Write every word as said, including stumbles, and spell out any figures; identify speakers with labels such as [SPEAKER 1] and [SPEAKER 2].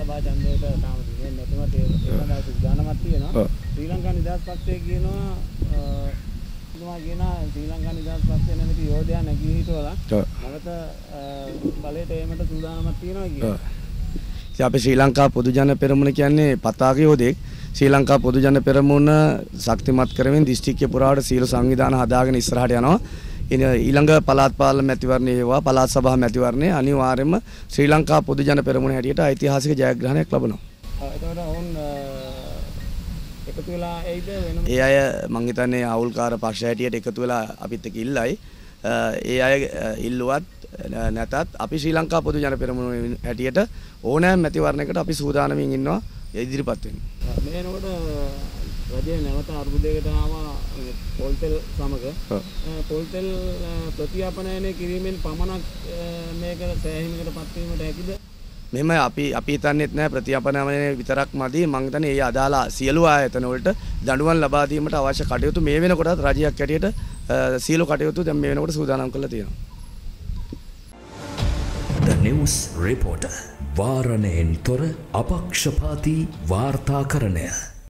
[SPEAKER 1] සභා ඡන්දයට තාම දෙන්නේ නැතුනට ඒ සඳහා සූදානමක් තියෙනවා. ශ්‍රී ලංකා නිදහස් පක්ෂය කියනවා තුමා කියනවා ශ්‍රී ලංකා නිදහස් පක්ෂය නැමැති යෝධයා නැගී හිටවලා නැවත බලයට ඒමට සූදානමක් තියෙනවා කියනවා.
[SPEAKER 2] ඉතින් අපි ශ්‍රී ලංකා පොදු ජන පෙරමුණ කියන්නේ පතාක යෝධයෙක්. ශ්‍රී ලංකා පොදු ජන පෙරමුණ ශක්තිමත් කරමින් දිස්ත්‍රික්කය පුරාවට සීල සංවිධාන හදාගෙන ඉස්සරහට යනවා. ඊළඟ පළාත් පාලන මැතිවරණයේ වේවා පළාත් සභා මැතිවරණයේ අනිවාර්යයෙන්ම ශ්‍රී ලංකා පොදු ජන පෙරමුණ හැටියට ඓතිහාසික ජයග්‍රහණයක් ලබනවා.
[SPEAKER 1] එතකොට ඔවුන් එකතු වෙලා එයිද වෙනම
[SPEAKER 2] ඒ අය මං හිතන්නේ ආවුල්කාර පක්ෂ හැටියට එකතු වෙලා අපිත් එක්ක ඉල්ලයි. ඒ අය ඉල්ලුවත් නැතත් අපි ශ්‍රී ලංකා පොදු ජන පෙරමුණ හැටියට ඕනෑම මැතිවරණයකට අපි සූදානමින් ඉන්නවා ඉදිරිපත් වෙන්න.
[SPEAKER 1] මේ වෙනකොට රජය නැවත අර්බුදයකට ආවා පොල්තෙල් සමග. පොල්තෙල් ප්‍රතිආපනයනය කිරීමෙන් පමණක් මේක සෑහීමකට පත්වීමට හැකිද?
[SPEAKER 2] මෙහෙම අපි අපි හිතන්නේත් නැහැ ප්‍රතිආපනයනය විතරක් මදි. මං හිතන්නේ ඒ අදාළ සියලු ආයතන වලට දඬුවම් ලබා දීමට අවශ්‍ය කටයුතු මේ වෙනකොටත් රජයක් හැටියට සියලු කටයුතු දැන් මේ වෙනකොට සූදානම් කරලා තියෙනවා.
[SPEAKER 3] The News Reporter වාරණයෙන් තොර අපක්ෂපාතී වාර්තාකරණය.